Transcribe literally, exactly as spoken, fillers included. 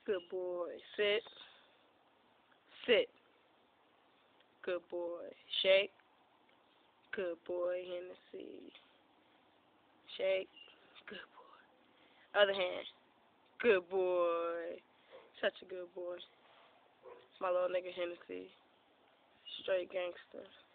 Good boy. Sit. Sit. Good boy. Shake. Good boy. Hennessy. Shake. Good boy. Other hand. Good boy. Such a good boy. My little nigga Hennessy. Straight gangster.